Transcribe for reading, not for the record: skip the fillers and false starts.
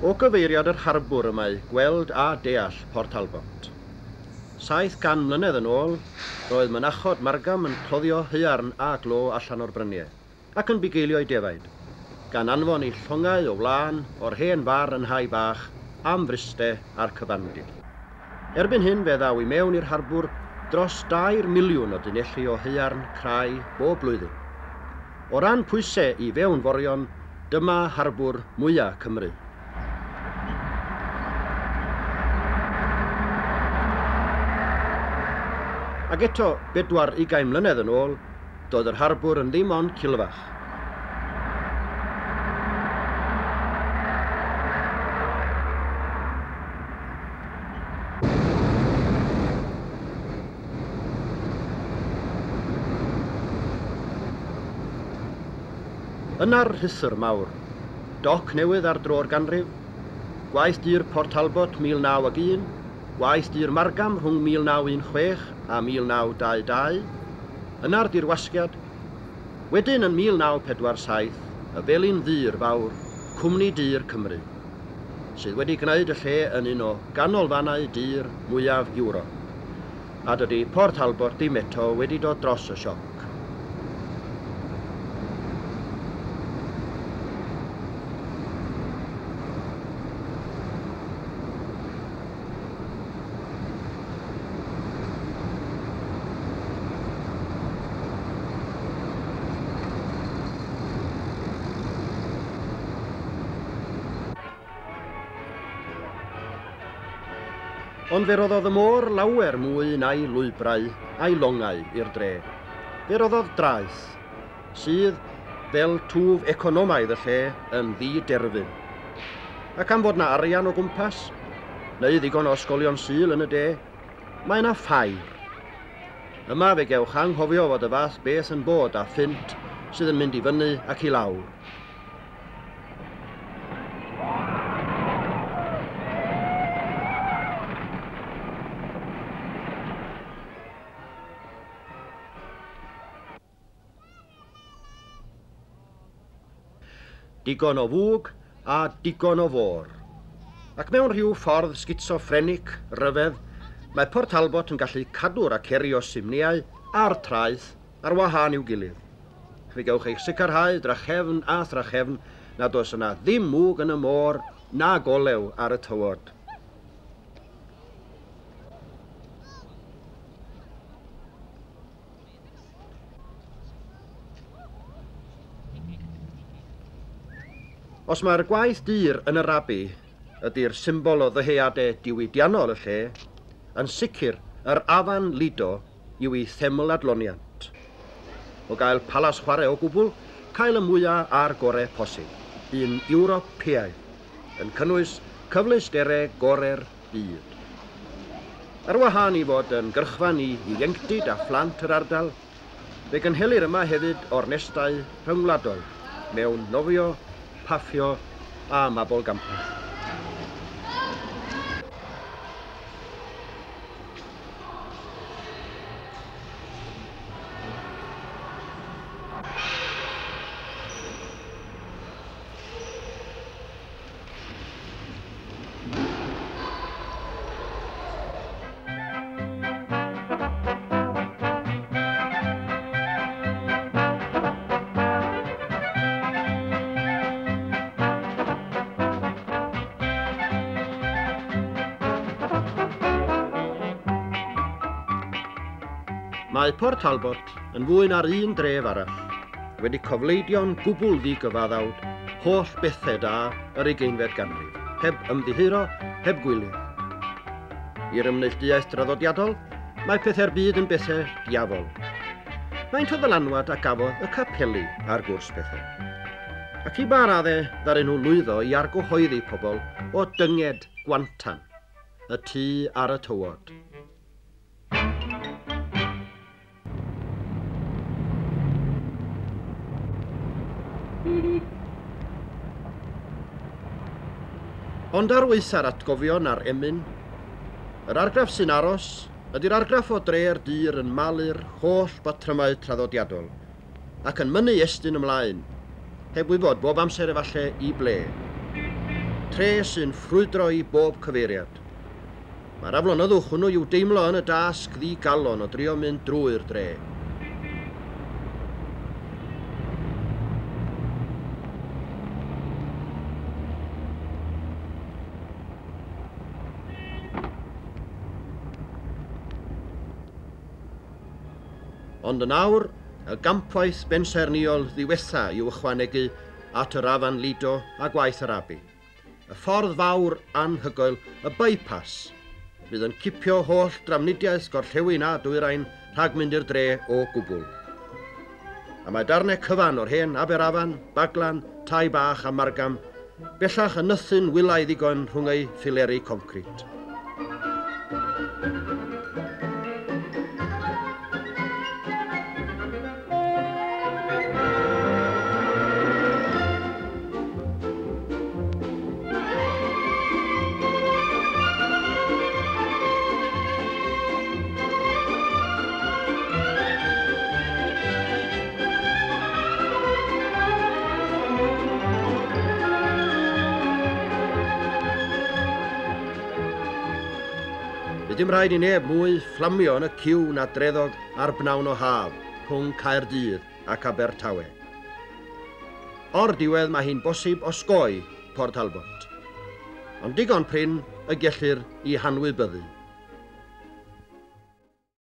O gyfeiriad yr harbwr yma gweld a deall Port Talbot. 700 mlynedd yn ôl, roedd mynachod Margam yn cloddio haearn a glo allan o'r bryniau, ac yn bugeilio ei defaid, gan anfon ei llongau o wlân o'r hen far yn hau bach am friste a'r cyfandir. Erbyn hyn fe ddaw i mewn i'r harbwr dros 2 miliwn o dynelli o haearn crai bob blwyddyn. O ran pwysau i fewnforion, dyma harbwr mwyaf Cymru. Ac eto, 20 mlynedd yn ôl, doedd yr harbwr yn ddim ond cilfach. Yna'r rhithr mawr, doc newydd ar dro'r ganrif, gwaith ddur Port Talbot 1901, gwaith ddur Margam rhwng 1916 a 1922, yna'r dirwasgiad. Wedyn yn 1947, y felin ddur fawr, Cwmni Ddur Cymru, sydd wedi gwneud y lle yn un o ganolfannau ddur mwyaf Ewrop. A dydy Port Talbot ddim eto wedi dod dros y sioc. Ond fe roddodd y môr lawer mwy na'i lwybrau a'i longau i'r dre. Fe roddodd draeth, sydd fel twf economaidd y lle yn ddi-derfyn. Ac am fod na arian o gwmpas, neu ddigon o ysgolion sul yn y de, mae yna ffair. Yma fe gewch anghofio fod y fath beth yn bod â ffint sydd yn mynd i fyny ac i lawr. Digon o fwg a digon o fôr. Ac mewn rhyw ffordd sgitsofrenig, ryfedd, mae Port Talbot yn gallu cadw'r ac erio simniau a'r traeth ar wahân i'w gilydd. Fe gewch eich sicrhau drachefn a thrachefn nad oes yna ddim mwg yn y môr na golew ar y tywod. Os mae'r gwaith ddur yn yr abi ydy'r symbol o ddyheadau diwydiannol y lle, yn sicr yr afan lido yw ei theml adloniant. O gael palas chwarae o gwbl, cael y mwyaf a'r gorau posib, un Ewropeaidd, yn cynnwys cyfleusterau gorau'r byd. Ar wahân i fod yn gyrchfan i ieuenctid a phlant yr ardal, fe gynhelir yma hefyd ornestau rhyngwladol mewn nofio, paffio a mabol gampau. Mae Port Talbot yn fwy na'r un dref arall, wedi cofleidio'n gwbl ddigyfaddawd holl bethau da yr 20fed ganrif, heb ymddihiro, heb gwylydd. I'r ymneilltuaeth draddodiadol, mae pethau'r byd yn bethau diafol. Faint o ddylanwad a gafodd y capeli ar gwrs pethau. Ac i ba raddau ddaru nhw lwyddo i argyhoeddi pobl o dynged gwantan, y tŷ ar y tywod. Ond ar weitha'r atgofion ar emyn, yr argraff sy'n aros ydy'r argraff o dre'r ddur yn malu'r holl batrymau traddodiadol ac yn mynnu estyn ymlaen, heb wybod bob amser efallai i ble. tre sy'n ffrwydro i bob cyfeiriad. Mae'r aflonyddwch hwnnw i'w deimlo yn y dasg ddi-galon o drio mynd drwy'r dre. Ond yn awr, y gampwaith bensaerniol ddiwetha i'w ychwanegu at yr afan Lido a gwaith yr Abi. Y ffordd fawr anhygoel, y bypass, fydd yn cipio holl drafnidiaeth gorllewin a dwyrain rhag mynd i'r dre o gwbl. A mae darnau cyfan o'r hen Aberafan, Baglan, Tai Bach a Margam bellach yn nythu'n wylaidd ddigon rhwng ei ffileri concrit. Bydd dim rhaid i neb mwy fflamio yn y ciw na dreddog ar bnawn o haf rhwng Caerdydd ac Abertawe. O'r diwedd mae hi'n bosib osgoi Port Talbot, ond digon prin y gellir i hanwybyddu.